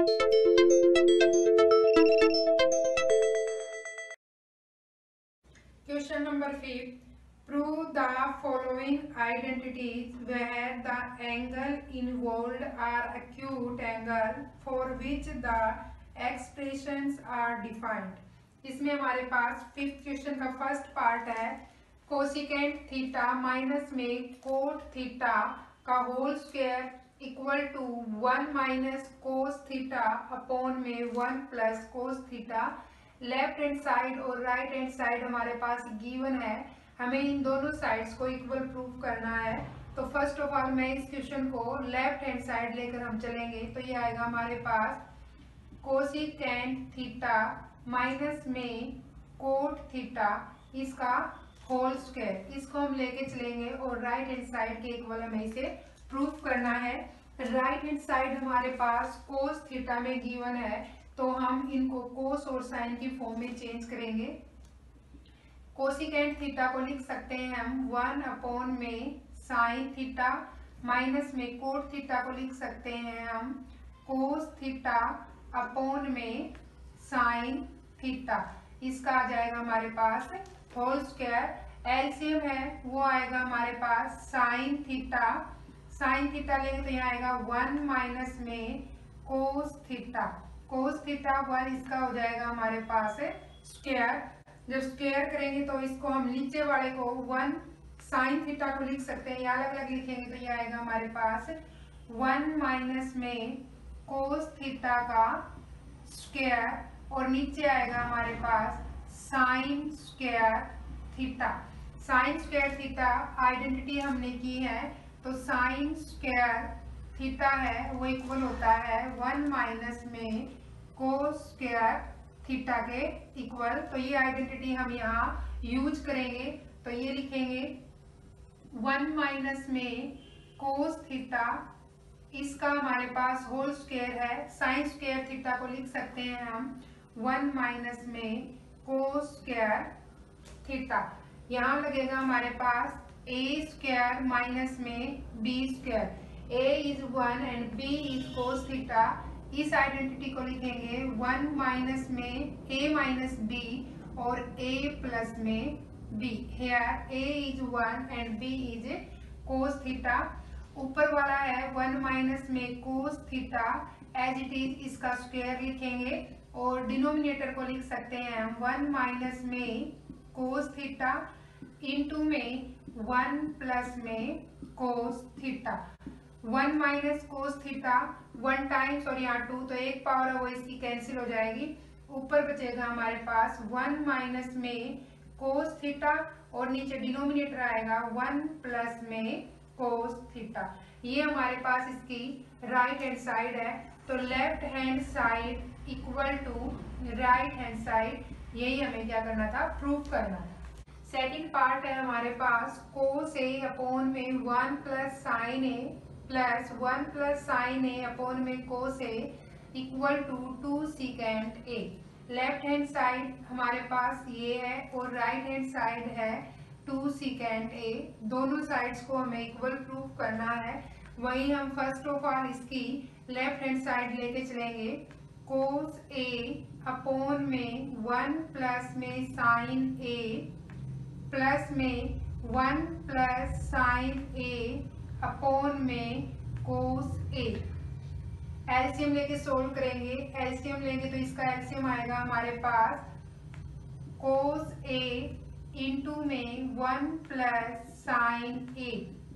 Question number 5. Prove the following identities where the angle involved are acute angle for which the expressions are defined. इसमें हमारे पास fifth question का first part है cosecant theta minus में cot theta का whole square equal to 1 minus cos theta upon में 1 plus cos theta. Left hand side और right hand side हमारे पास गिवन है, हमें इन दोनों साइड्स को इक्वल प्रूव करना है। तो फर्स्ट ऑफ ऑल मैं इस क्वेश्चन को लेफ्ट हैंड साइड लेकर हम चलेंगे, तो ये आएगा हमारे पास कोसिकेंट थीटा माइनस में कोट थीटा इसका होल स्क्वायर, इसको हम लेके चलेंगे और राइट हैंड साइड के इक्वल हमें इसे प्रूफ करना है। राइट हैंड साइड हमारे पास कोस थीटा में गिवन है, तो हम इनको कोस और साइन की फॉर्म में चेंज करेंगे। कोसिकेंट थीटा को लिख सकते हैं हम 1 अपॉन में साइन थीटा माइनस में कोट थीटा को लिख सकते हैं हम कोस थीटा अपॉन में साइन थीटा। इसका आ जाएगा हमारे पास होल स्क्वायर। एलसीएम है वो आएगा हमारे पास साइन थीटा, साइन थीटा लेंगे तो यहाँ आएगा 1 माइनस में कोस थीटा, कोस थीटा 1 इसका हो जाएगा हमारे पास स्क्वायर। जब स्क्वायर करेंगे तो इसको हम नीचे वाले को 1 साइन थीटा को लिख सकते हैं, या अलग अलग लिखेंगे तो ये आएगा हमारे पास 1 माइनस में कोस थीटा का स्क्वायर और नीचे आएगा हमारे पास sine square theta. Sine square theta identity हमने की है, तो साइन स्क्वायर थीटा है वो इक्वल होता है 1 माइनस में कोस स्क्वायर थीटा के इक्वल। तो ये आइडेंटिटी हम यहाँ यूज करेंगे, तो ये लिखेंगे 1 माइनस में कोस थीटा इसका हमारे पास होल स्क्वायर है। साइन स्क्वायर थीटा को लिख सकते हैं हम 1 माइनस में कोस स्क्वायर थीटा। यहाँ लगेगा हमारे पास a स्क्वायर माइनस में b square, a is 1 and b is cos theta. इस आइडेंटिटी को लिखेंगे 1 माइनस में a माइनस b और a प्लस में b। Here a is 1 and b is cos theta. ऊपर वाला है 1 माइनस में cos theta, as it is इसका स्क्वायर लिखेंगे और डिनोमिनेटर को लिख सकते हैं हम 1 माइनस में कोस थीटा इंटू में 1 प्लस में cos theta. 1 minus cos theta 1 times और यहाँ 2, तो एक पावर है वो इसकी कैंसिल हो जाएगी। ऊपर बचेगा हमारे पास 1 माइनस में कोस थीटा और नीचे डिनोमिनेटर आएगा 1 प्लस में कोस थीटा। ये हमारे पास इसकी राइट हैंड साइड है, तो left hand side equal to right hand side, यही हमें क्या करना था, प्रूव करना था। सेकंड पार्ट है हमारे पास कोस ए अपॉन में 1 प्लस साइन ए प्लस 1 प्लस साइन ए अपॉन में cos A equal to 2 secant A. Left hand side हमारे पास ये है और राइट हैंड साइड है 2 सीकेंट ए। दोनों साइड्स को हमें इक्वल प्रूव करना है। वही हम फर्स्ट ऑफ ऑल इसकी लेफ्ट हैंड साइड लेके चलेंगे। कोस ए अपॉन में 1 प्लस में साइन ए प्लस में 1 प्लस साइन ए अपॉन में कोस ए। एलसीएम लेके सोल्व करेंगे। एलसीएम लेंगे तो इसका एलसीएम आएगा हमारे पास कोस ए इंटू में 1 plus sine A.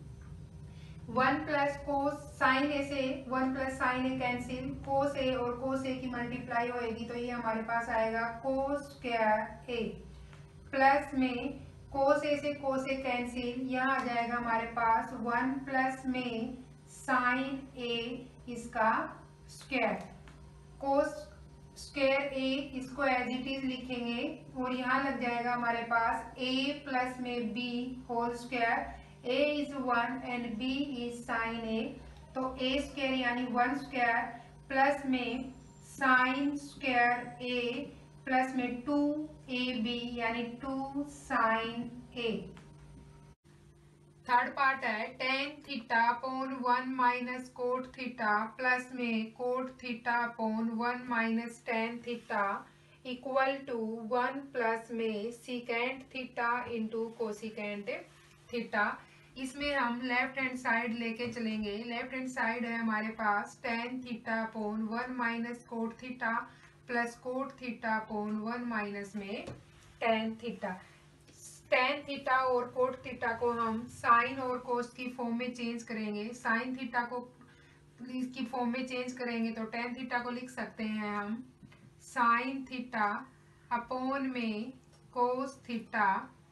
1 plus cos sine ए से 1 plus sine A cancel, cos A और कोस ए की मल्टीप्लाई होएगी तो ये हमारे पास आएगा कोस स्क्वायर ए प्लस में कोस ए से कोस ए कैंसिल, यहाँ आ जाएगा हमारे पास 1 प्लस में साइन ए इसका स्क्वायर। कोस स्क्वायर ए इसको एज इट इज लिखेंगे और यहाँ लग जाएगा हमारे पास a प्लस में b whole square. a is 1 and b is sine a, तो a स्क्वायर यानी 1 स्क्वायर प्लस में साइन स्क्वायर a प्लस में 2ab यानी 2 साइन a। थर्ड पार्ट है tan theta upon 1 minus cot theta plus में cot theta upon 1 minus tan theta equal to 1 plus में secant theta into cosecant theta. इसमें हम left hand side लेके चलेंगे। Left hand side है हमारे पास tan theta upon 1 minus cot theta plus cot theta upon 1 minus में tan theta. Tan theta और कोट थीटा को हम साइन और कोस की फॉर्म में चेंज करेंगे। साइन थीटा को इसकी फॉर्म में चेंज करेंगे तो टेन थीटा को लिख सकते हैं हम साइन थीटा अपॉन में cos theta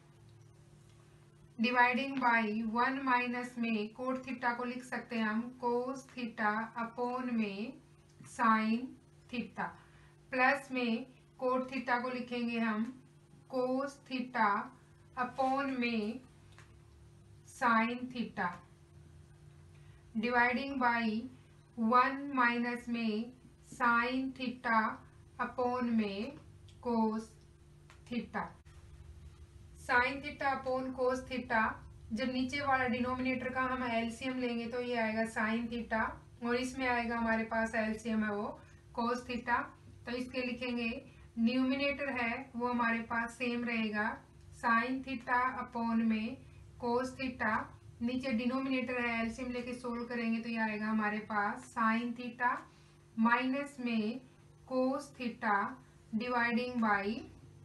dividing by 1 minus में कोट थीटा को लिख सकते हैं हम कोस थीटा अपॉन में साइन थीटा प्लस में कोट थीटा को लिखेंगे हम कोस थीटा अपॉन में sine theta dividing by 1 minus में साइन थीटा अपॉन में cos theta. Sine theta upon cos theta, जब नीचे वाला डिनोमिनेटर का हम एलसीएम लेंगे तो ये आएगा साइन थीटा और इसमें आएगा हमारे पास एलसीएम है वो कोस थीटा। तो इसके लिखेंगे न्यूमिनेटर है वो हमारे पास सेम रहेगा साइन थीटा अपॉन में कोस थीटा, नीचे डिनोमिनेटर है एलसीएम लेके सोल्व करेंगे तो ये आएगा हमारे पास साइन थीटा माइनस में cos theta dividing by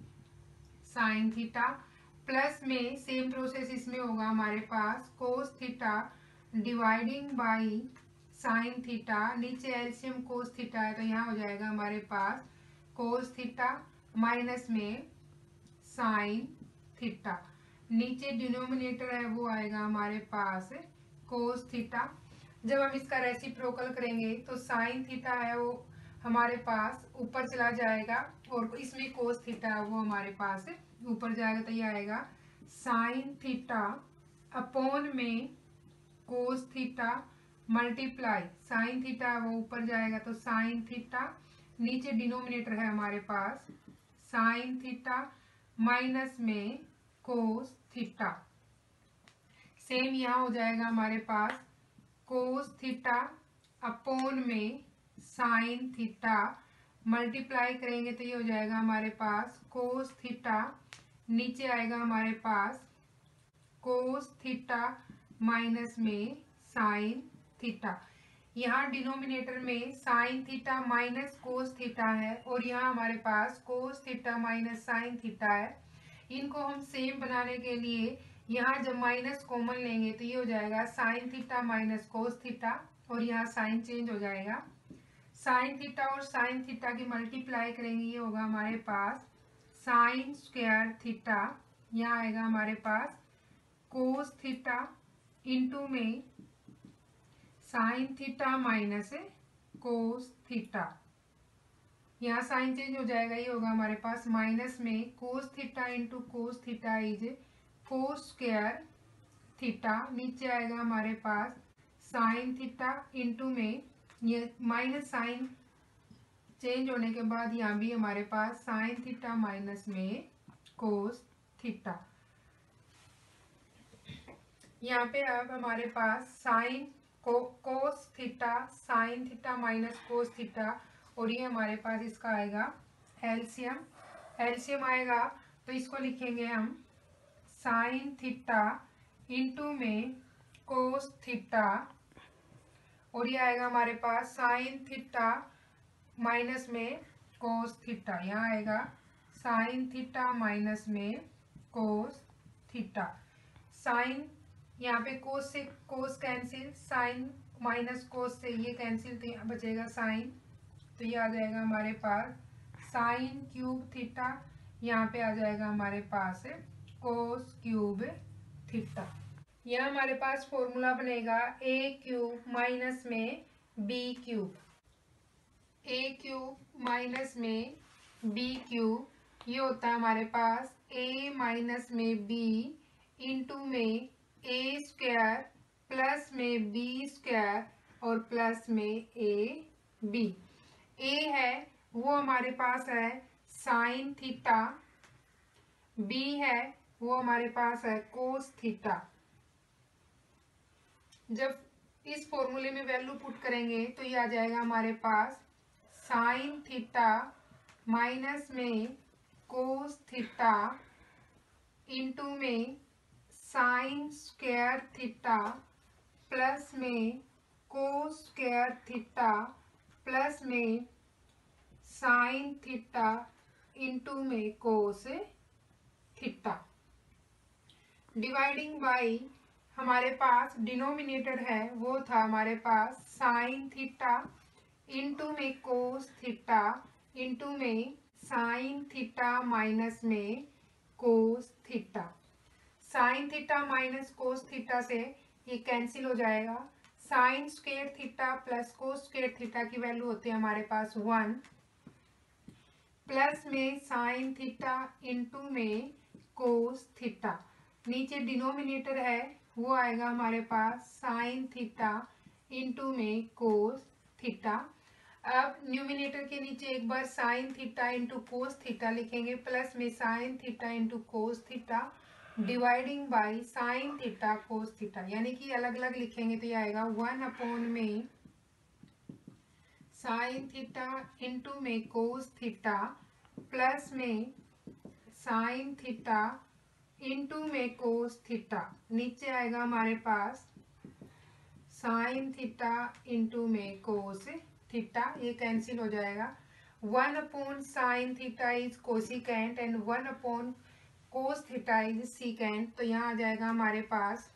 sine theta plus में सेम प्रोसेस इसमें होगा हमारे पास cos theta dividing by sine theta, नीचे एलसीएम कोस थीटा है तो यहाँ हो जाएगा हमारे पास कोस थीटा माइनस में साइन थीटा, नीचे डिनोमिनेटर है वो आएगा हमारे पास कोस थीटा। जब हम इसका रेसिप्रोकल करेंगे तो साइन थीटा है वो हमारे पास ऊपर चला जाएगा और इसमें कोस थीटा है वो हमारे पास ऊपर जाएगा तो ये आएगा साइन थीटा अपॉन में cos theta multiply sine theta वो ऊपर जाएगा तो साइन थीटा, नीचे डिनोमिनेटर है हमारे पास साइन थीटा माइनस में कोस थीटा। सेम यहाँ हो जाएगा हमारे पास कोस थीटा अपॉन में साइन थीटा मल्टीप्लाई करेंगे तो ये हो जाएगा हमारे पास कोस थीटा, नीचे आएगा हमारे पास कोस थीटा माइनस में साइन थीटा। यहाँ डिनोमिनेटर में sine theta minus cos theta है और यहाँ हमारे पास cos theta minus sine theta है। इनको हम सेम बनाने के लिए यहाँ जब माइनस कॉमन लेंगे तो ये हो जाएगा sine theta minus cos theta और यहाँ साइन चेंज हो जाएगा। साइन थीटा और साइन थीटा की मल्टीप्लाई करेंगे ये होगा हमारे पास साइन स्क्वायर थीटा, यहाँ आएगा हमारे पास कोस थीटा इंटू में sine theta minus cos theta, यहाँ साइन चेंज हो जाएगा ये होगा हमारे पास माइनस में cos theta into cos theta is cos square theta, नीचे आएगा हमारे पास साइन थीटा इंटू में ये माइनस साइन चेंज होने के बाद यहाँ भी हमारे पास साइन थीटा माइनस में कोस थीटा। यहाँ पे अब हमारे पास sine cos theta sine theta minus cos theta और ये हमारे पास इसका आएगा एलसीएम। एलसीएम आएगा तो इसको लिखेंगे हम साइन थीटा इंटू में कोस थीटा और ये आएगा हमारे पास साइन थीटा माइनस में कोस थीटा, यहाँ आएगा साइन थीटा माइनस में कोस थीटा। साइन यहाँ पे कोस से cos cancel, sine minus cos से ये कैंसिल तो यहाँ बचेगा साइन, तो ये आ जाएगा हमारे पास साइन क्यूब थीटा, यहाँ पे आ जाएगा हमारे पास कोस क्यूब थीटा। यहाँ हमारे पास फॉर्मूला बनेगा ए क्यूब माइनस में b cube, a cube minus में बी क्यूब, ये होता है हमारे पास ए माइनस में बी इंटू में ए स्क्वायर प्लस में बी स्क्वायर और प्लस में ए बी। ए है वो हमारे पास है साइन थीटा, बी है वो हमारे पास है कोस थीटा। जब इस फॉर्मूले में वैल्यू पुट करेंगे तो ये आ जाएगा हमारे पास साइन थीटा माइनस में कोस थीटा इंटू में साइन स्क्वायर थीटा प्लस में कोस स्क्वायर थीटा प्लस में साइन थीटा इंटू में कोस थीटा। डिवाइडिंग बाई हमारे पास डिनोमिनेटर है वो था हमारे पास साइन थीटा इंटू में कोस थीटा इंटू में साइन थीटा माइनस में cos theta. Sine theta minus cos theta से ये कैंसिल हो जाएगा। Sine square theta plus cos square theta की वैल्यू होती है हमारे पास 1 प्लस में साइन थीटा इंटू में कोस थीटा। नीचे डिनोमिनेटर है वो आएगा हमारे पास साइन थीटा इंटू में कोस थीटा। अब न्यूमिनेटर के नीचे एक बार sine theta into cos theta लिखेंगे प्लस में sine theta into cos theta dividing by sine theta cos theta, यानी कि अलग अलग लिखेंगे तो ये आएगा 1 अपॉन में साइन थीटा इंटू में कोस थीटा प्लस में साइन थीटा इंटू में कोस थीटा। नीचे आएगा हमारे पास साइन थीटा इंटू में कोस थीटा, ये कैंसिल हो जाएगा। 1 upon sine theta is cosecant and 1 upon cos theta is secant, तो यहाँ आ जाएगा हमारे पास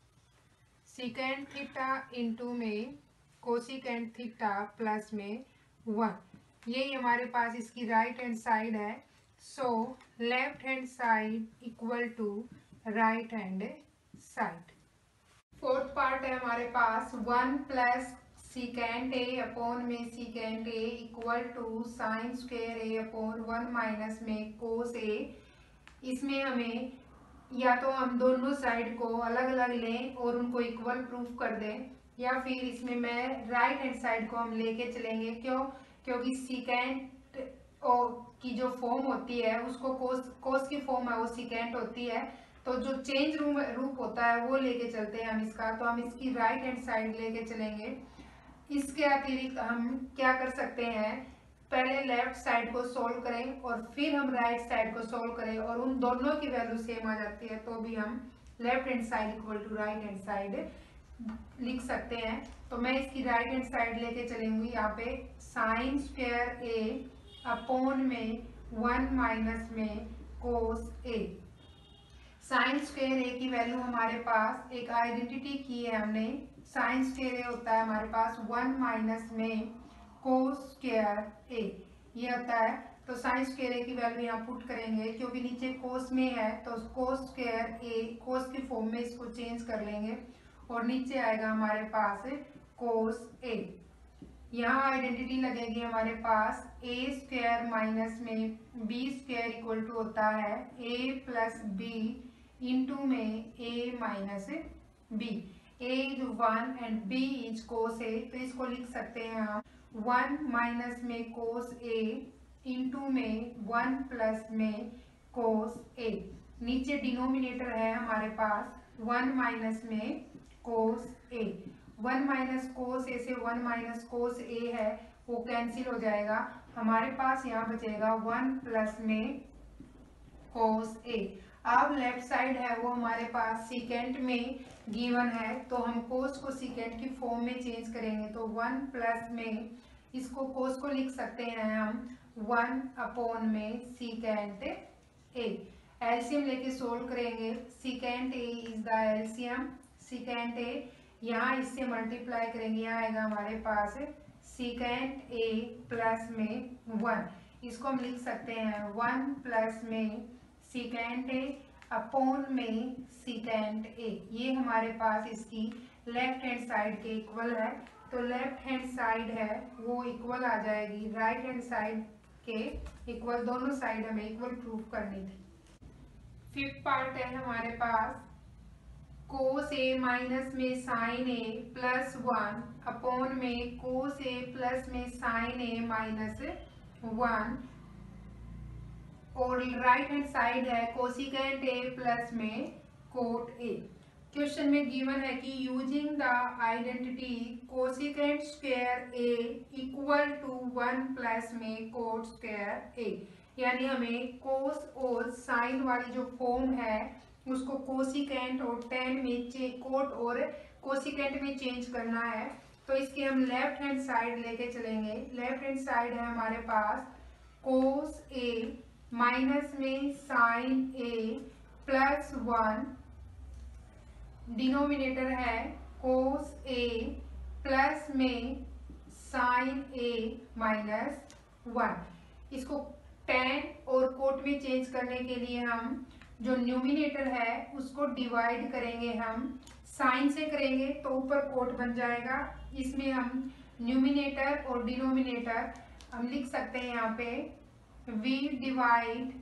सीकेंट थीटा इंटू में कोसिकेंट थीटा प्लस में 1। यही हमारे पास इसकी राइट हैंड साइड है। So left hand side equal to right hand side. Fourth part है हमारे पास 1 प्लस सीकेंट ए अपॉन में secant a equal to sine square A upon 1 minus में कोस ए। इसमें हमें या तो हम दोनों साइड को अलग अलग लें और उनको इक्वल प्रूफ कर दें, या फिर इसमें मैं राइट हैंड साइड को हम लेके चलेंगे। क्योंकि सीकेंट की जो फॉर्म होती है उसको कोस की फॉर्म है वो सीकेंट होती है, तो जो चेंज रूप होता है वो लेके चलते हैं हम इसका, तो हम इसकी राइट हैंड साइड लेके चलेंगे। इसके अतिरिक्त हम क्या कर सकते हैं, पहले लेफ्ट साइड को सोल्व करें और फिर हम राइट साइड को सोल्व करें और उन दोनों की वैल्यू सेम आ जाती है तो भी हम left hand side equal to right hand side लिख सकते हैं। तो मैं इसकी राइट हैंड साइड लेके चलूंगी। यहाँ पे साइन स्क्वायर ए अपॉन में 1 माइनस में cos A. Sine square A की वैल्यू हमारे पास एक आइडेंटिटी की है हमने, साइन स्क्वायर ए होता है हमारे पास 1 माइनस में कोस स्क्वायर ए, ये होता है। तो साइन स्क्वायर ए की वैल्यू यहाँ पुट करेंगे, क्योंकि नीचे कोस में है तो कोस स्क्वायर ए कोस की फॉर्म में इसको चेंज कर लेंगे और नीचे आएगा हमारे पास कोस ए। यहाँ आइडेंटिटी लगेगी हमारे पास ए स्क्वायर माइनस में बी स्क्वायर इक्वल टू होता है ए प्लस बी इंटू में a minus b. A is 1 and b is cos a, तो इसको लिख सकते हैं हम 1 माइनस में कोस ए इंटू में 1 प्लस में कोस ए। नीचे डिनोमिनेटर है हमारे पास 1 माइनस में कोस ए। 1 माइनस कोस ए से 1 माइनस कोस ए है वो कैंसिल हो जाएगा। हमारे पास यहाँ बचेगा 1 प्लस में कोस ए। अब लेफ्ट साइड है वो हमारे पास सीकेंट में गिवन है, तो हम कोस को सीकेंट की फॉर्म में चेंज करेंगे, तो 1 प्लस में इसको कोस को लिख सकते हैं हम 1 अपॉन में सीकेंट ए। एलसीएम लेके सोल्व करेंगे। Secant a is the LCM, secant a यहाँ इससे मल्टीप्लाई करेंगे, यहाँ आएगा हमारे पास सीकेंट ए प्लस में 1। इसको हम लिख सकते हैं 1 प्लस में सीकेंट ए अपॉन में सीकेंट ए। ये हमारे पास इसकी लेफ्ट हैंड साइड के इक्वल है, तो लेफ्ट हैंड साइड है वो इक्वल आ जाएगी राइट हैंड साइड के इक्वल। दोनों साइड हमें इक्वल प्रूफ करनी थी। फिफ्थ पार्ट है हमारे पास कोस ए माइनस में साइन ए प्लस 1 अपॉन में कोस ए प्लस में साइन ए माइनस 1, और राइट हैंड साइड है कोसिकेंट ए प्लस में कोट ए। क्वेश्चन में गिवन है कि using the identity cosecant square A equal to 1 plus में कोट स्क्वायर ए, यानी हमें कोस और साइन वाली जो फॉर्म है उसको कोसिकेंट और टेन में कोट और कोसिकेंट में चेंज करना है। तो इसके हम लेफ्ट हैंड साइड लेके चलेंगे। लेफ्ट हैंड साइड है हमारे पास कोस ए माइनस में साइन ए प्लस 1, डिनोमिनेटर है कोस ए प्लस में साइन ए माइनस 1। इसको टेन और कोट में चेंज करने के लिए हम जो न्यूमिनेटर है उसको डिवाइड करेंगे, हम साइन से करेंगे तो ऊपर कोट बन जाएगा। इसमें हम न्यूमिनेटर और डिनोमिनेटर हम लिख सकते हैं यहाँ पे we divide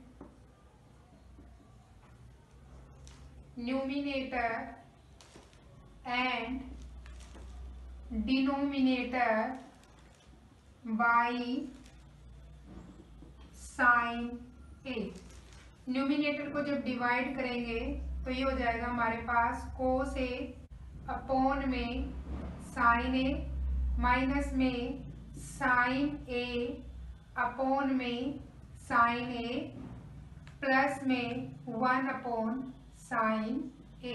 numerator and denominator by sin a। Numerator को जब डिवाइड करेंगे तो ये हो जाएगा हमारे पास कोस ए अपॉन में साइन ए माइनस में साइन ए अपॉन में साइन ए प्लस में 1 अपॉन साइन ए।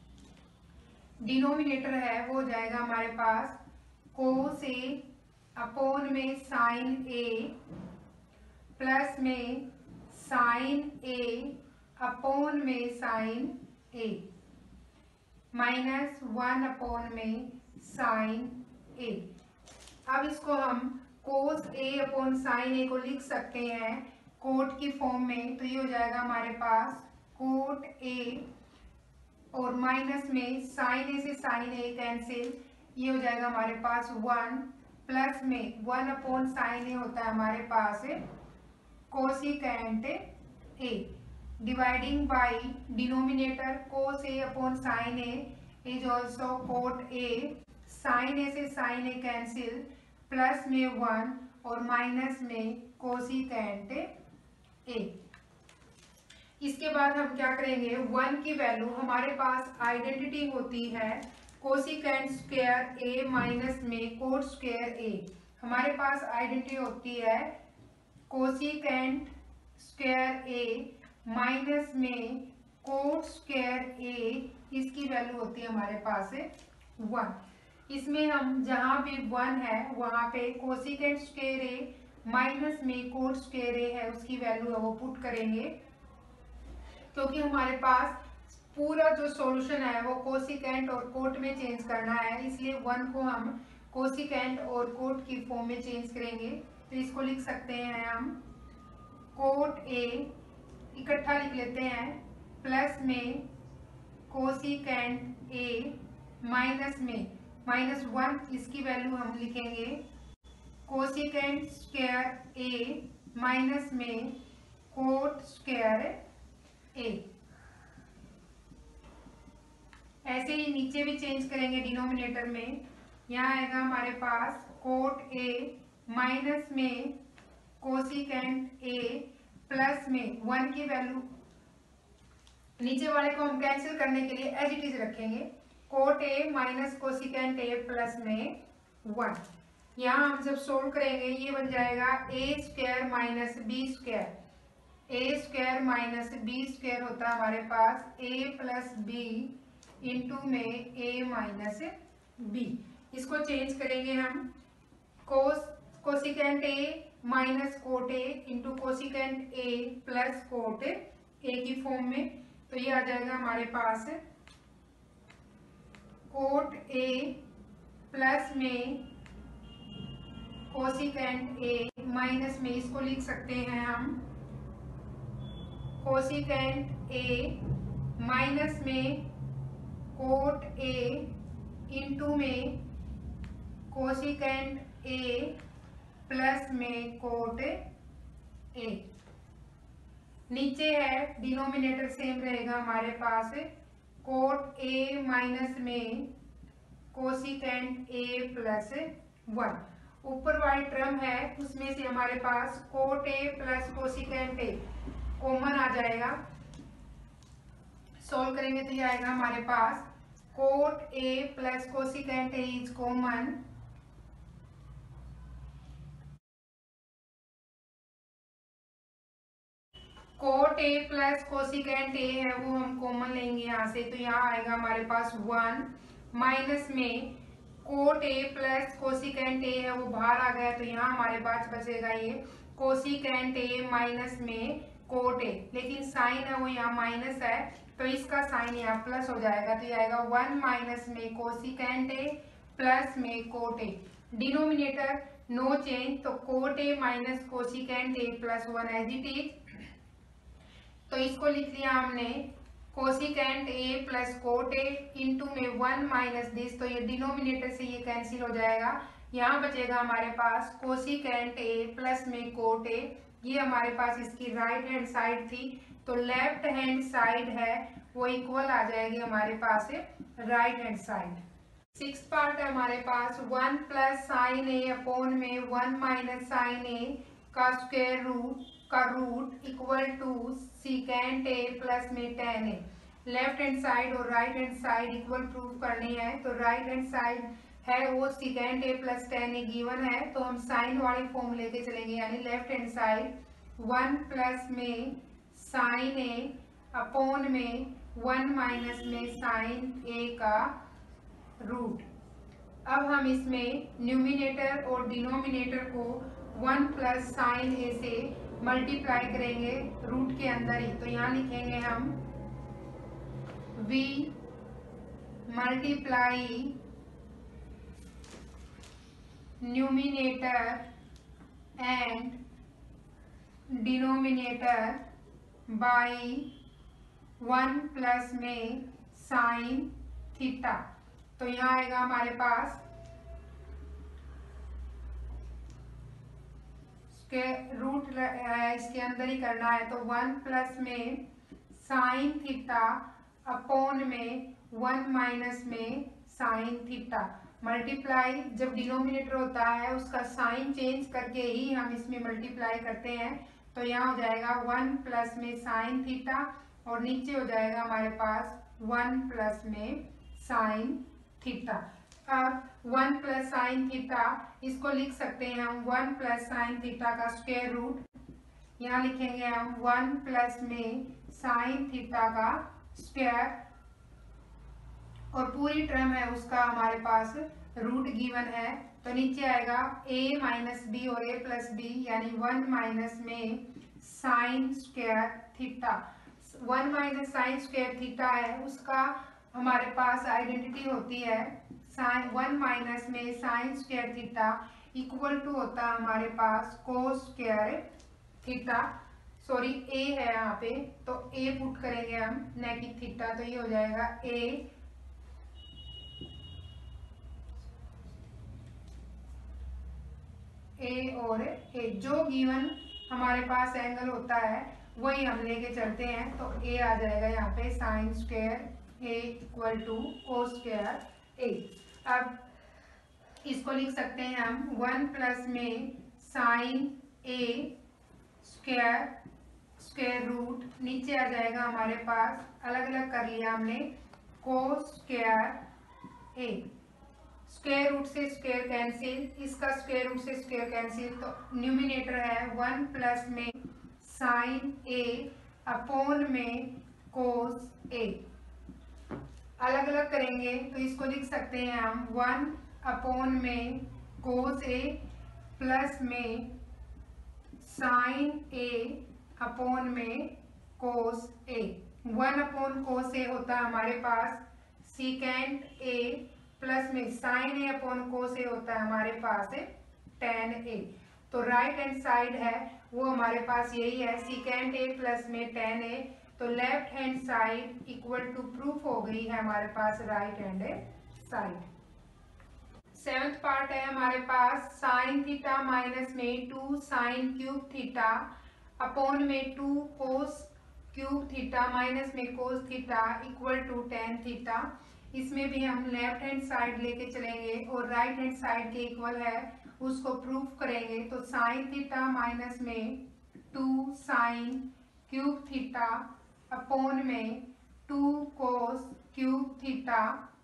डिनोमिनेटर है वो हो जाएगा हमारे पास कोस ए अपॉन में साइन ए प्लस में साइन ए अपॉन में साइन ए माइनस 1 अपॉन में साइन ए। अब इसको हम कोस ए अपॉन साइन ए को लिख सकते हैं कोट की फॉर्म में। तो ये हो जाएगा हमारे पास कोट ए और माइनस में साइन ए से साइन ए कैंसिल, ये हो जाएगा हमारे पास 1 प्लस में 1 अपॉन साइन ए होता है हमारे पास cosecant a. Dividing by denominator cos A upon sine a is also cot a, sine ए से साइन ए कैंसिल प्लस में 1 और माइनस में कोसिकेंट ए। इसके बाद हम क्या करेंगे 1 की वैल्यू हमारे पास आइडेंटिटी होती है कोसिकेंट स्क्वायर ए माइनस में कोट स्क्वायर ए। हमारे पास आइडेंटिटी होती है कोसिकेंट स्क्वायर ए माइनस में कोट स्क्वायर ए, इसकी वैल्यू होती है हमारे पास 1। इसमें हम जहां भी 1 है वहां पे कोसिकेंट स्क्वायर ए माइनस में कोट स्क्वायर ए है उसकी वैल्यू है वो पुट करेंगे, क्योंकि हमारे पास पूरा जो सॉल्यूशन है वो कोसिकेंट और कोट में चेंज करना है, इसलिए 1 को हम कोसिकेंट और कोट की फॉर्म में चेंज करेंगे। तो इसको लिख सकते हैं हम कोट ए इकट्ठा लिख लेते हैं प्लस में कोसिकेंट ए माइनस में -1, इसकी वैल्यू हम लिखेंगे कोसिकेंट स्क्वायर ए माइनस में कोट स्क्वायर ए। ऐसे ही नीचे भी चेंज करेंगे डिनोमिनेटर में, यहाँ आएगा हमारे पास कोट ए माइनस में कोसिकेंट ए प्लस में 1 की वैल्यू नीचे वाले को हम कैंसिल करने के लिए एज इट इज रखेंगे cot a minus cosecant a plus में 1। यहाँ हम जब सोल्व करेंगे ये बन जाएगा a square minus b square. A square minus b square होता है हमारे पास ए प्लस बी इंटू में ए माइनस बी। इसको चेंज करेंगे हम cosecant A minus cot a into cosecant a plus cot a की फॉर्म में। तो ये आ जाएगा हमारे पास कोट ए प्लस में कोसिकेंट ए माइनस में इसको लिख सकते हैं हम कोसिकेंट ए माइनस में कोट ए इंटू में कोसिकेंट ए प्लस में कोट ए। नीचे है डिनोमिनेटर सेम रहेगा हमारे पास कोट ए माइनस में कोसिकेंट ए प्लस 1। ऊपर वाली टर्म है उसमें से हमारे पास cot a plus cosecant a common आ जाएगा। सॉल्व करेंगे तो ये आएगा हमारे पास cot a plus cosecant a is common, cot a plus cosecant a है वो हम कॉमन लेंगे यहाँ से, तो यहाँ आएगा हमारे पास 1 माइनस में cot a plus cosecant a है वो बाहर आ गया, तो यहाँ हमारे पास बचेगा ये कोसिकेंट ए माइनस में कोट ए, लेकिन साइन है वो यहाँ माइनस है तो इसका साइन यहाँ प्लस हो जाएगा, तो ये आएगा 1 माइनस में कोसिकेंट ए प्लस में cot a, denominator no change, तो cot a minus cosecant a plus 1 as it is, तो इसको लिख लिया हमने cosecant a plus cot a into में 1 माइनस दिस, तो ये डिनोमिनेटर से ये कैंसिल हो जाएगा, यहाँ बचेगा हमारे पास कोसिकेंट ए प्लस में कोट ए, ये हमारे पास इसकी राइट हैंड साइड थी, तो लेफ्ट हैंड साइड है वो इक्वल आ जाएगी हमारे पास राइट हैंड साइड। 6 पार्ट है हमारे पास 1 प्लस साइन ए अपॉन में 1 माइनस साइन ए का square root equal to secant a plus में tan a, left hand side और right hand side equal prove करनी है, तो राइट हैंड साइड है वो secant a plus tan a given है, तो हम साइन वाली फॉर्म लेके चलेंगे, यानी लेफ्ट हैंड साइड 1 प्लस में साइन ए अपॉन में 1 माइनस में साइन ए का रूट। अब हम इसमें न्यूमिनेटर और डिनोमिनेटर को 1 प्लस साइन ए से मल्टीप्लाई करेंगे रूट के अंदर ही, तो यहाँ लिखेंगे हम v multiply numerator and denominator by 1 plus में साइन थीटा, तो यहाँ आएगा हमारे पास रूट इसके अंदर ही करना है, तो 1 प्लस में साइन थीटा अपॉन में 1 माइनस में साइन थीटा, मल्टीप्लाई जब डिनोमिनेटर होता है उसका साइन चेंज करके ही हम इसमें मल्टीप्लाई करते हैं, तो यहाँ हो जाएगा 1 प्लस में साइन थीटा और नीचे हो जाएगा हमारे पास 1 प्लस में साइन थीटा। अब 1 प्लस साइन थीटा इसको लिख सकते हैं हम 1 प्लस साइन थीटा का स्क्वायर रूट, यहाँ लिखेंगे हम 1 प्लस में साइन थीटा का स्क्वायर और पूरी टर्म है उसका हमारे पास रूट गिवन है, तो नीचे आएगा a माइनस बी और a प्लस बी, यानी 1 माइनस में sine square theta, 1 minus sine square theta है उसका हमारे पास आइडेंटिटी होती है साइन 1 माइनस में sine square theta equal to होता है हमारे पास cos square theta, sorry a है यहाँ पे तो a पुट करेंगे हम न कि थीटा, तो ये हो जाएगा a और a, जो गिवन हमारे पास एंगल होता है वही हम लेके चलते हैं, तो a आ जाएगा यहाँ पे sine square a equal to cos square a। अब इसको लिख सकते हैं हम 1 प्लस में साइन a स्क्वायर रूट, नीचे आ जाएगा हमारे पास अलग अलग कर लिया हमने cos square a, square root से स्क्वायर कैंसिल, इसका स्क्वायर रूट से स्क्वायर कैंसिल, तो न्यूमिनेटर है 1 प्लस में साइन a अपॉन में कोस a, अलग अलग करेंगे तो इसको लिख सकते हैं हम 1 अपॉन में कोस a प्लस में साइन a अपॉन में cos a, 1 upon cos a होता है हमारे पास सीकेंट a प्लस में sine a upon cos a होता है हमारे पास tan a, तो राइट हैंड साइड है वो हमारे पास यही है सीकेंट a प्लस में tan a, तो left hand side equal to proof हो गई है हमारे पास right hand side. 7th part है हमारे पास साइन थीटा माइनस में 2 साइन क्यूब थीटा अपॉन में 2 कोस क्यूब थीटा माइनस में cos theta equal to tan theta, इसमें भी हम लेफ्ट हैंड साइड लेके चलेंगे और राइट हैंड साइड के इक्वल है उसको प्रूफ करेंगे, तो साइन थीटा माइनस में 2 साइन क्यूब थीटा अपॉन में 2 कोस क्यूब थीटा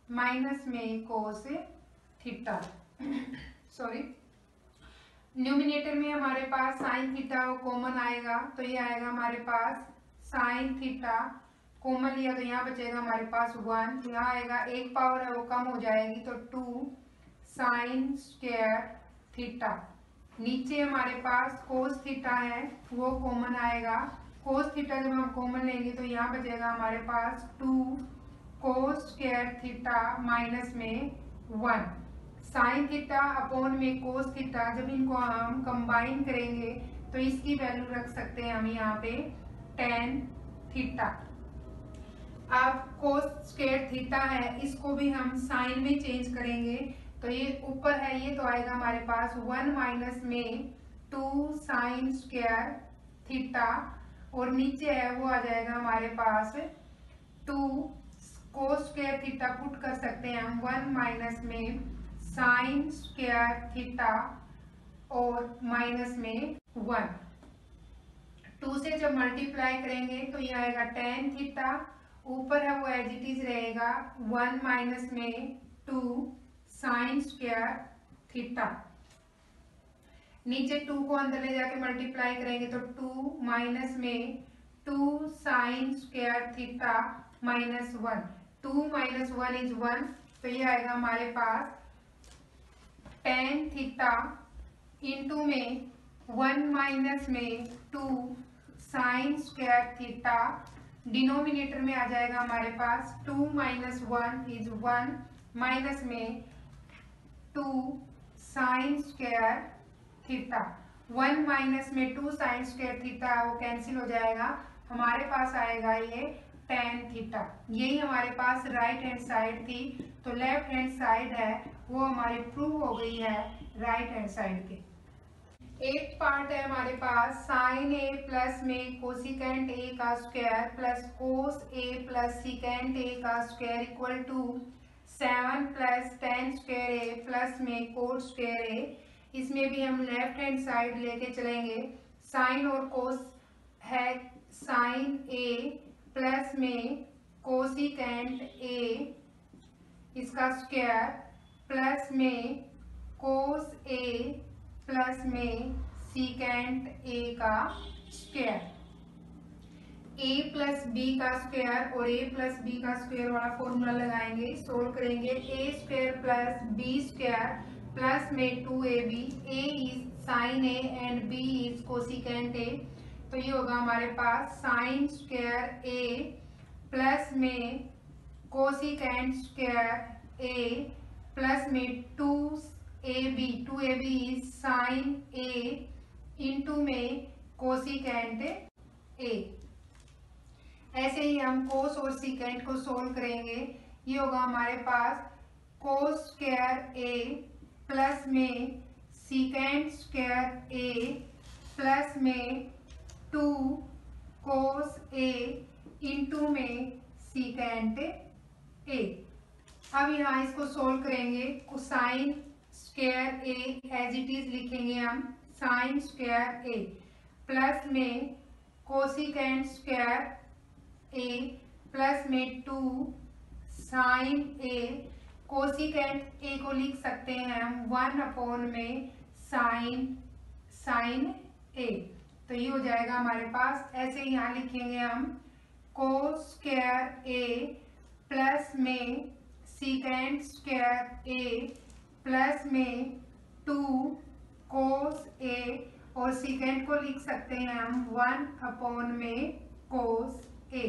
माइनस में कोस थीटा। सॉरी, न्यूमिनेटर में हमारे पास साइन थीटा कॉमन आएगा, तो ये आएगा हमारे पास साइन थीटा, कॉमन लिया तो यहाँ बचेगा हमारे पास 1, यहाँ आएगा एक पावर है वो कम हो जाएगी तो 2 साइन स्क्वायर थीटा। नीचे हमारे पास कोस थीटा है वो कॉमन आएगा, कोस थीटा जब हम कॉमन लेंगे तो यहाँ बचेगा हमारे पास 2 कोस स्क्वायर थीटा माइनस में 1 साइन थीटा अपॉन में कोस थीटा। जब इनको हम कंबाइन करेंगे तो इसकी वैल्यू रख सकते हैं हम यहाँ पे tan थीटा। अब कोस स्क्वायर थीटा है, इसको भी हम साइन में चेंज करेंगे तो ये ऊपर है ये तो आएगा हमारे पास 1 माइनस में 2 साइन स्क्वायर थीटा, और नीचे है वो आ जाएगा हमारे पास 2 कोस स्क्वायर थीटा पुट कर सकते हैं हम 1 माइनस में साइन स्क्वायर थीटा और माइनस में 1। 2 से जब मल्टीप्लाई करेंगे तो ये आएगा tan थीटा, ऊपर है वो एज इट इज रहेगा 1 माइनस में 2 साइन स्क्वायर थीटा। नीचे 2 को अंदर ले जाके मल्टीप्लाई करेंगे तो 2 माइनस में 2 sine square theta minus 1, 2 minus 1 is 1, तो ये आएगा हमारे पास tan थीटा इंटू में 1 माइनस में 2 साइन स्क्वायर थीटा, डिनोमिनेटर में आ जाएगा हमारे पास 2 माइनस 1 इज 1 माइनस में 2 साइन स्क्वायर थीटा। 1 माइनस में 2 साइन स्क्वायर थीटा वो कैंसिल हो जाएगा, हमारे पास आएगा ये tan थीटा। यही हमारे पास राइट हैंड साइड थी, तो लेफ्ट हैंड साइड है वो हमारी प्रूव हो गई है राइट हैंड साइड के। 8th पार्ट है हमारे पास साइन ए प्लस में कोसिकेंट ए का square plus cos A plus secant A का square equal to 7 plus tan square A plus में कोट स्क्वायर ए। इसमें भी हम लेफ्ट हैंड साइड लेके चलेंगे, साइन और कोस है साइन ए प्लस में कोसिकेंट ए इसका स्क्वायर प्लस में कोस ए प्लस में सीकेंट ए का स्क्वायर। a प्लस बी का स्क्वायर और a प्लस बी का स्क्वायर वाला फॉर्मूला लगाएंगे, सोल्व करेंगे। a square plus B square plus में 2ab, a is sine a and b is cosecant a, तो ये होगा हमारे पास साइन स्क्वायर a प्लस में कोसिकेंट स्क्वायर a प्लस में 2ab is sine a into में कोसिकेंट a। ऐसे ही हम कोस और सीकेंट को सोल्व करेंगे, ये होगा हमारे पास कोस स्क्वायर a प्लस में सीकेंट स्क्वायर a प्लस में 2 कोस a इंटू में सीकेंट a। अब यहाँ इसको सोल्व करेंगे, cosine square a as it is लिखेंगे हम साइन स्क्वायर a प्लस में कोसिकेंट स्क्वायर a प्लस में 2 साइन a, कोसिकेंट a को लिख सकते हैं हम 1 अपॉन में साइन a, तो ये हो जाएगा हमारे पास। ऐसे ही यहाँ लिखेंगे हम कोस स्क्वायर a प्लस में सीकेंट स्क्वायर a प्लस में 2 कोस a, और सीकेंट को लिख सकते हैं हम 1 अपॉन में कोस a।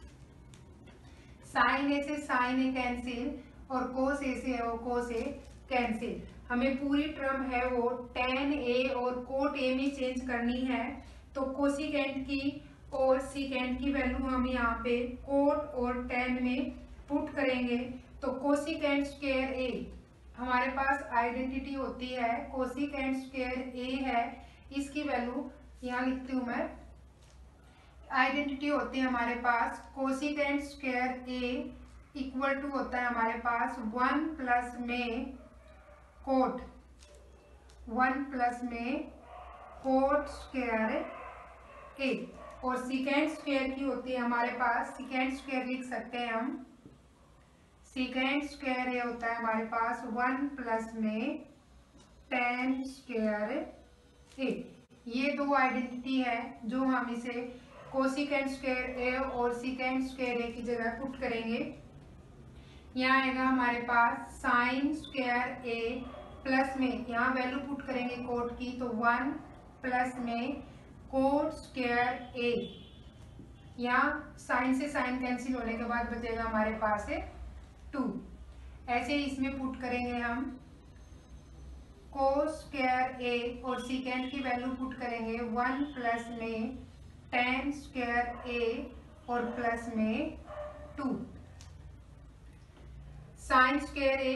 साइन ए से साइन ए कैंसिल और कोस ए से कोस ए कैंसिल। हमें पूरी टर्म है वो tan a और कोट a में चेंज करनी है, तो कोसिकेंट की और सीकेंट की वैल्यू हम यहाँ पे कोट और tan में पुट करेंगे। तो कोसिकेंट स्क्वायर a हमारे पास आइडेंटिटी होती है, कोसिकेंट स्क्वायर a है, इसकी वैल्यू यहाँ लिखती हूँ मैं। आइडेंटिटी होती है हमारे पास cosecant square a equal to होता है हमारे पास 1 प्लस में कोट, 1 प्लस में कोट स्क्वायर a, और सीकेंट स्क्वायर की होती है हमारे पास, सीकेंट स्क्वायर लिख सकते हैं हम सीकेंड स्क्वायर ए होता है हमारे पास 1 प्लस में tan स्क्वायर ए। ये दो आइडेंटिटी है जो हम इसे कोसिकेंड स्क्वायर ए और सीकेंड स्क्वायर ए की जगह पुट करेंगे। यहाँ आएगा हमारे पास साइन स्क्वायर ए प्लस में, यहाँ वैल्यू पुट करेंगे कोट की, तो 1 प्लस में कोट स्क्वायर ए। यहाँ साइन से साइन कैंसिल होने के बाद बचेगा हमारे पास है 2। ऐसे ही इसमें पुट करेंगे हम कोस स्क्वायर ए और सीकेंड की वैल्यू पुट करेंगे 1 प्लस में tan स्क्वायर ए और प्लस में 2। साइन स्क्वायर ए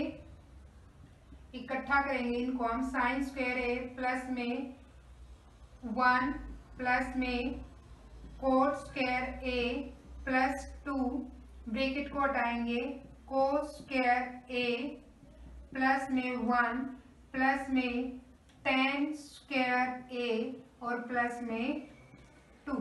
इकट्ठा करेंगे इनको हम, साइन स्क्वायर ए प्लस में 1 प्लस में cot square A plus 2, bracket को हटाएंगे, कोस स्क्वायर ए प्लस में 1 प्लस में tan स्क्वायर ए और प्लस में 2।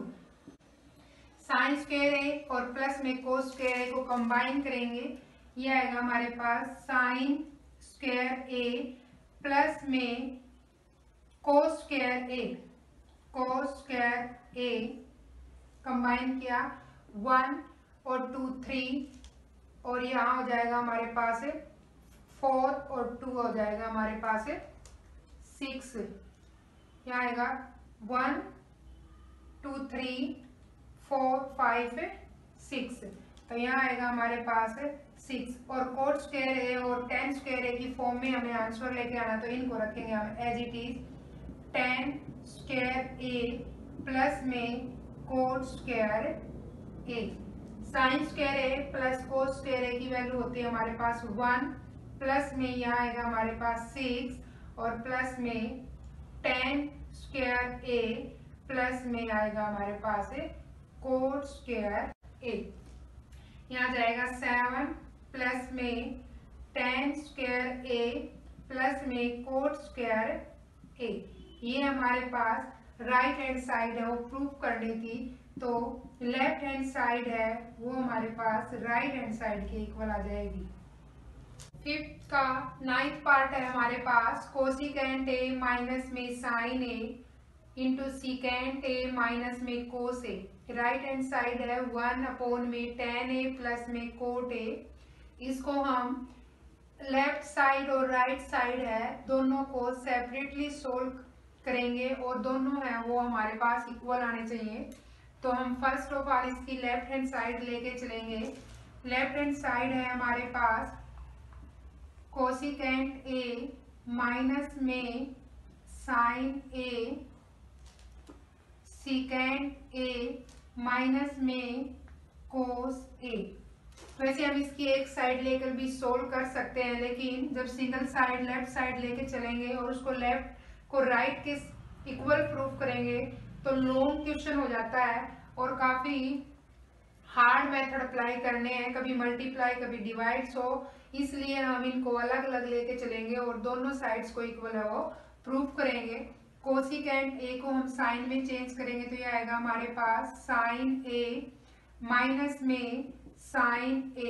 साइन स्क्वायर ए और प्लस में कोस स्क्वायर ए को कंबाइन करेंगे, ये आएगा हमारे पास साइन स्क्वायर ए प्लस में cos square A. Cos square A combine किया 1 और 2 3 और यहाँ हो जाएगा हमारे पास 4 और 2 हो जाएगा हमारे पास 6। यहाँ आएगा 1 2 3 4 5 6, तो यहाँ आएगा हमारे पास 6। और कोट स्क्वायर ए और tan स्क्वायर ए की फॉर्म में हमें आंसर लेके आना, तो इनको रखेंगे हम as it is tan square A plus में cot square A. Sine square A plus cot square A की वैल्यू होती है हमारे पास 1 प्लस में यहाँ आएगा हमारे पास 6 और प्लस में tan स्क्वायर ए प्लस में आएगा हमारे पास कोट स्क्वायर ए। यहाँ जाएगा 7 प्लस में tan स्क्वायर ए प्लस में कोट स्क्वायर ए। ये हमारे पास राइट हैंड साइड है, वो प्रूव करनी थी, तो लेफ्ट हैंड साइड है वो हमारे पास राइट हैंड साइड के इक्वल आ जाएगी। फिफ्थ का 9th पार्ट है हमारे पास कोसिकेंट ए माइनस में sine A into secant A minus में cos A. Right hand side है 1 अपॉन में tan ए प्लस में कोट ए। इसको हम लेफ्ट साइड और राइट साइड है दोनों को सेपरेटली सोल्व करेंगे और दोनों है वो हमारे पास इक्वल आने चाहिए। तो हम फर्स्ट ऑफ ऑल इसकी लेफ्ट हैंड साइड लेके चलेंगे। लेफ्ट हैंड साइड है हमारे पास कोसिकेंट ए माइनस में sine A secant A minus में कोस ए। वैसे हम इसकी एक साइड लेकर भी सोल्व कर सकते हैं, लेकिन जब सिंगल साइड लेफ्ट साइड लेके चलेंगे और उसको लेफ्ट को राइट के इक्वल प्रूफ करेंगे तो लॉन्ग क्वेश्चन हो जाता है और काफी हार्ड मेथड अप्लाई करने हैं, कभी मल्टीप्लाई कभी डिवाइड, सो इसलिए हम इनको अलग अलग लेके चलेंगे और दोनों साइड्स को इक्वल है वो प्रूफ करेंगे। कोसिकेंट ए को हम साइन में चेंज करेंगे, तो ये आएगा हमारे पास साइन ए माइनस में साइन ए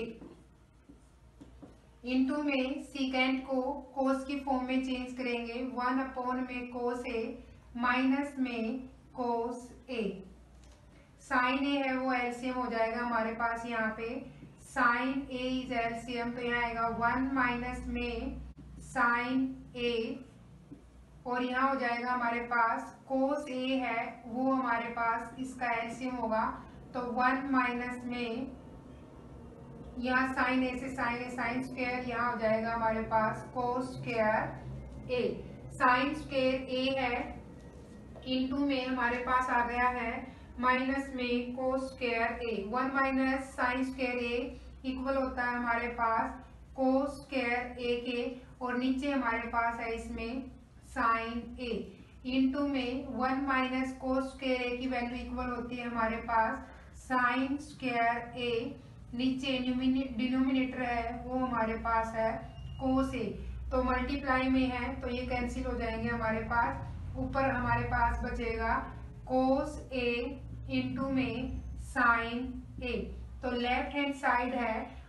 इंटू में सीकेंट को कोस की फॉर्म में चेंज करेंगे 1 अपॉन में कोस ए माइनस में कोस ए। साइन ए है वो एलसीएम हो जाएगा हमारे पास, यहाँ पे साइन ए इज एलसीएम, तो यहाँ आएगा 1 माइनस में साइन ए और यहाँ हो जाएगा हमारे पास कोस ए है वो हमारे पास इसका एलसीएम होगा, तो 1 माइनस में यहाँ साइन ए से साइन स्क्वायर, यहाँ हो जाएगा हमारे पास cos square A. Sine square ए है इंटू में हमारे पास आ गया है माइनस में cos square A. 1 minus sine square A equal होता है हमारे पास कोस स्क्वायर ए के, और नीचे हमारे पास है इसमें साइन ए इंटू में 1 माइनस कोस स्क्वायर ए की वैल्यू इक्वल होती है हमारे पास साइन स्क्वायर ए। नीचे डिनोमिनेटर है वो हमारे पास है कोस ए, तो मल्टीप्लाई में है तो ये कैंसिल हो जाएंगे हमारे पास। ऊपर हमारे पास बचेगा कोस ए इंटू में साइन ए, तो लेफ्ट हैंड साइड है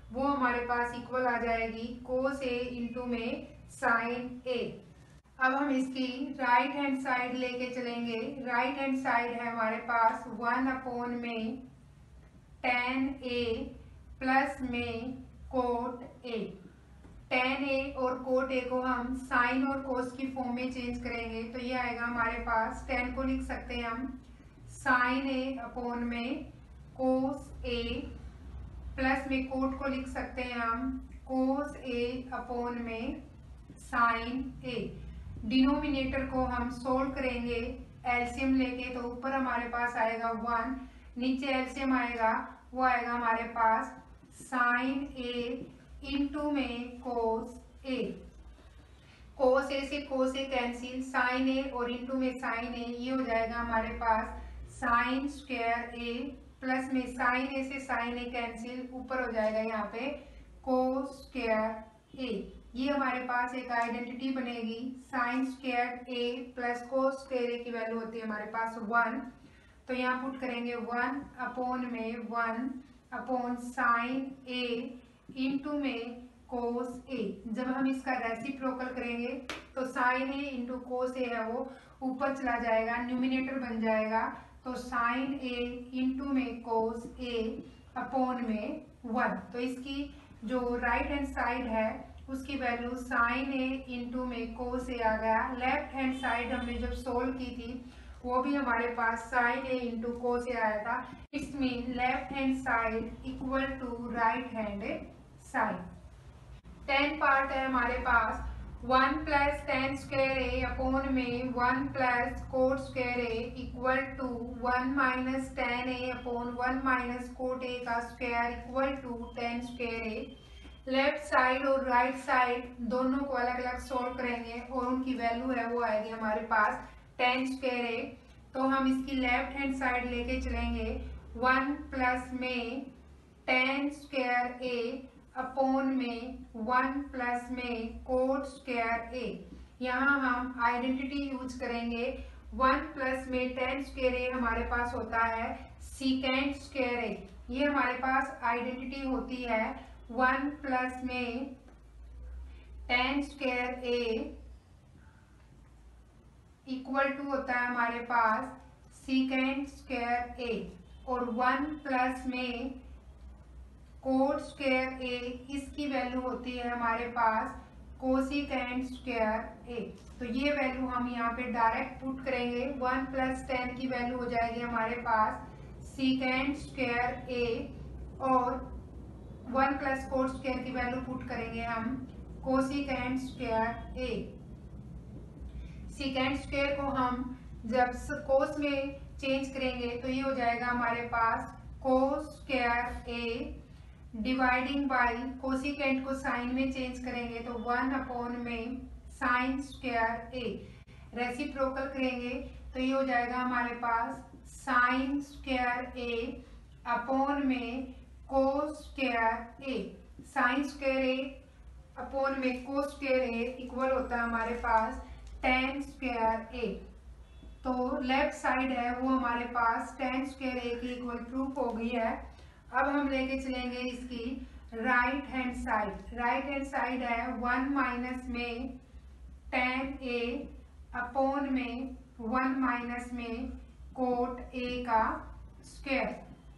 वो हमारे पास इक्वल आ जाएगी कोस ए इंटू में साइन ए। अब हम इसकी राइट हैंड साइड लेके चलेंगे। राइट हैंड साइड है हमारे पास 1 में tan ए प्लस में कोट ए। tan ए और कोट ए को हम साइन और कोस की फॉर्म में चेंज करेंगे तो ये आएगा हमारे पास, tan को लिख सकते हैं हम साइन ए अपॉन में कोस ए, प्लस में कोट को लिख सकते हैं हम कोस ए अपॉन में साइन ए। डिनोमिनेटर को हम सोल्व करेंगे एलसीएम लेके, तो ऊपर हमारे पास आएगा 1, नीचे एलसीएम आएगा, वो आएगा हमारे पास साइन ए इंटू में कोस ए। कोस ए से कोस ए कैंसिल, साइन ए और इंटू में साइन ए, ये हो जाएगा हमारे पास साइन स्क्वायर ए, प्लस में साइन ए से साइन ए कैंसिल, ऊपर हो जाएगा यहाँ पे कोस स्क्वायर ए। ये हमारे पास एक आइडेंटिटी बनेगी, sine square A plus cos square A की वैल्यू होती है हमारे पास 1, तो यहाँ पुट करेंगे 1 अपॉन में 1 अपॉन साइन ए इंटू में कोस ए। जब हम इसका रेसिप्रोकल करेंगे तो साइन ए इंटू कोस ए है वो ऊपर चला जाएगा, न्यूमिनेटर बन जाएगा, तो साइन ए इंटू में कोस ए अपॉन में 1। तो इसकी जो राइट हैंड साइड है उसकी वैल्यू साइन ए इंटू में कोस ए आ गया। लेफ्ट हैंड साइड हमने जब सोल्व की थी वो भी हमारे पास sine A into cos A आया था। It's mean left hand side equal to right hand side. tan part है हमारे पास 1 प्लस tan स्क्वायर ए अपॉन में 1 plus cot square A equal to 1 minus tan A upon 1 minus cot A का square equal to tan square A. Left side और right side दोनों को अलग अलग सोल्व करेंगे और उनकी वैल्यू है वो आएगी हमारे पास tan स्क्वायर ए। तो हम इसकी लेफ्ट हैंड साइड लेके चलेंगे 1 प्लस में tan स्क्वायर ए अपॉन में 1 प्लस में कोट स्क्वायर ए। यहाँ हम आइडेंटिटी यूज करेंगे, 1 प्लस में tan स्क्वायर ए हमारे पास होता है सीकेंट स्क्वायर ए। ये हमारे पास आइडेंटिटी होती है 1 प्लस में tan square A equal to होता है हमारे पास सीकेंट स्क्वायर ए, और 1 प्लस में कोट स्क्वायर ए, इसकी वैल्यू होती है हमारे पास कोसिकेंट स्क्वायर ए। तो ये वैल्यू हम यहाँ पे डायरेक्ट पुट करेंगे, 1 प्लस tan की वैल्यू हो जाएगी हमारे पास सीकेंट स्क्वायर ए, और 1 प्लस कोट स्क्वायर की वैल्यू पुट करेंगे हम cosecant square A. Secant square को हम जब कोस में चेंज करेंगे तो ये हो जाएगा हमारे पास cos square A dividing by cosecant को साइन में चेंज करेंगे तो 1 अपॉन में साइन स्क्वायर ए। रेसिप्रोकल करेंगे तो ये हो जाएगा हमारे पास साइन स्क्वायर ए अपॉन में cos square A. Sine square A upon में कोस स्क्वायर ए इक्वल होता है हमारे पास tan स्क्वायर ए। तो लेफ्ट साइड है वो हमारे पास tan स्क्वायर ए की इक्वल प्रूफ हो गई है। अब हम लेके चलेंगे इसकी right hand side. Right hand side है 1 माइनस में tan ए अपॉन में 1 माइनस में कोट ए का स्क्वायर।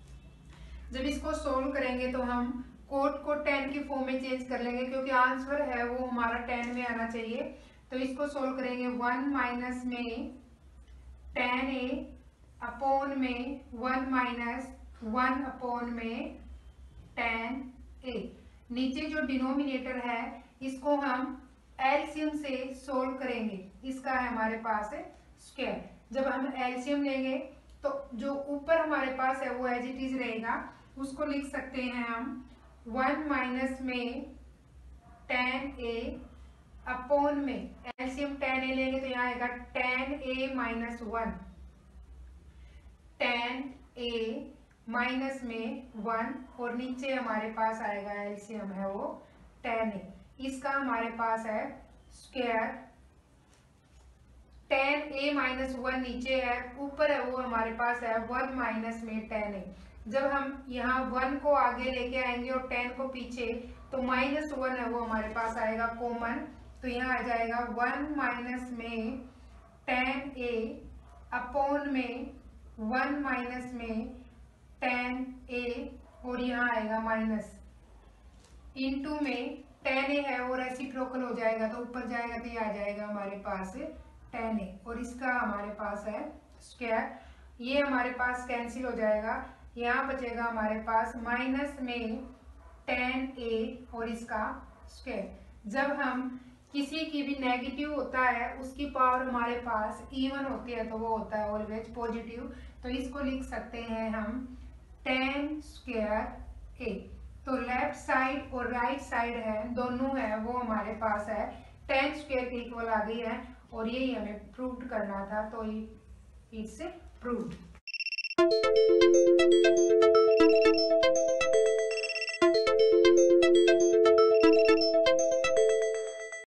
जब इसको सोल्व करेंगे तो हम कोट को tan की फॉर्म में चेंज कर लेंगे क्योंकि आंसर है वो हमारा tan में आना चाहिए। तो इसको सोल्व करेंगे 1 माइनस में tan ए अपॉन में 1 माइनस 1 अपॉन में tan ए। नीचे जो डिनोमिनेटर है इसको हम एलसीएम से सोल्व करेंगे, इसका है हमारे पास स्क्वायर। जब हम एलसीएम लेंगे तो जो ऊपर हमारे पास है वो एज इट इज रहेगा, उसको लिख सकते हैं हम 1 माइनस में tan ए अपॉन में एलसीएम tan ए लेंगे तो यहाँ आएगा tan A minus 1, tan A minus में 1, और नीचे हमारे पास आएगा एलसीएम है वो tan ए। इसका हमारे पास है स्क्वायर। tan ए माइनस 1 नीचे है, ऊपर है वो हमारे पास है 1 माइनस में tan ए। जब हम यहाँ 1 को आगे लेके आएंगे और 10 को पीछे, तो -1 है वो हमारे पास आएगा कॉमन। तो यहाँ आ जाएगा 1 माइनस में 10a अपॉन में 1 माइनस में 10a, और यहाँ आएगा माइनस इंटू में 10a है और रेसिप्रोकल हो जाएगा तो ऊपर जाएगा तो ये आ जाएगा हमारे पास 10a, और इसका हमारे पास है स्क्वायर। ये हमारे पास कैंसिल हो जाएगा, यहाँ बचेगा हमारे पास माइनस में 10a और इसका स्क्वायर। जब हम किसी की भी नेगेटिव होता है उसकी पावर हमारे पास इवन होती है तो वो होता है ऑलवेज पॉजिटिव, तो इसको लिख सकते हैं हम 10 स्क्वायर a। तो लेफ्ट साइड और राइट साइड है दोनों है वो हमारे पास है 10 स्क्वायर के इक्वल आ गई है, और यही हमें प्रूव करना था, तो इट्स प्रूव्ड।